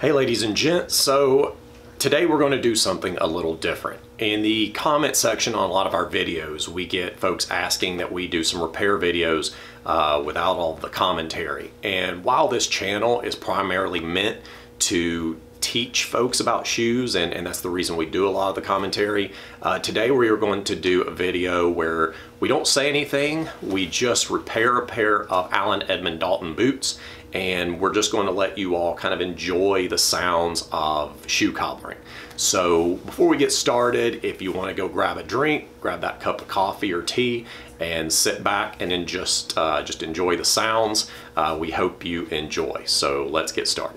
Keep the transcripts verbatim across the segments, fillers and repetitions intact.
Hey ladies and gents, so today we're going to do something a little different. In the comment section on a lot of our videos, we get folks asking that we do some repair videos uh, without all the commentary. And while this channel is primarily meant to teach folks about shoes, and, and that's the reason we do a lot of the commentary, uh, today we are going to do a video where we don't say anything, we just repair a pair of Allen Edmonds Dalton boots, and we're just going to let you all kind of enjoy the sounds of shoe cobbling. So before we get started, if you want to go grab a drink, grab that cup of coffee or tea and sit back and then just, uh, just enjoy the sounds. Uh, we hope you enjoy. So let's get started.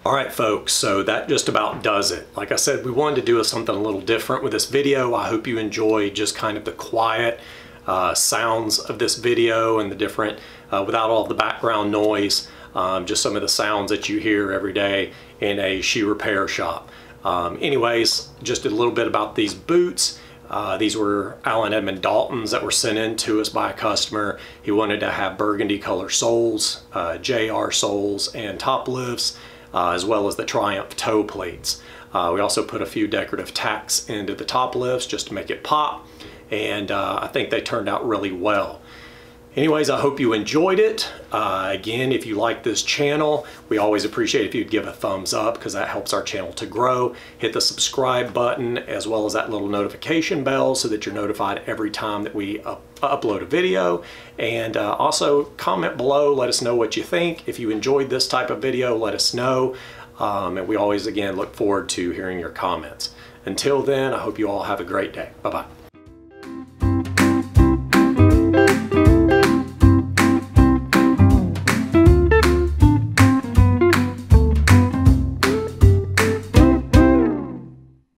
All right, folks, so that just about does it. Like I said, we wanted to do something a little different with this video. I hope you enjoy just kind of the quiet uh, sounds of this video and the different, uh, without all the background noise, um, just some of the sounds that you hear every day in a shoe repair shop. Um, anyways, just a little bit about these boots. Uh, these were Allen Edmonds Daltons that were sent in to us by a customer. He wanted to have burgundy color soles, uh, J R soles, and top lifts, uh, as well as the Triumph toe plates. Uh, we also put a few decorative tacks into the top lifts just to make it pop, and uh, I think they turned out really well. Anyways, I hope you enjoyed it. Uh, again, if you like this channel, we always appreciate if you'd give a thumbs up because that helps our channel to grow. Hit the subscribe button as well as that little notification bell so that you're notified every time that we up upload a video. And uh, also comment below, let us know what you think. If you enjoyed this type of video, let us know. Um, and we always, again, look forward to hearing your comments. Until then, I hope you all have a great day. Bye-bye.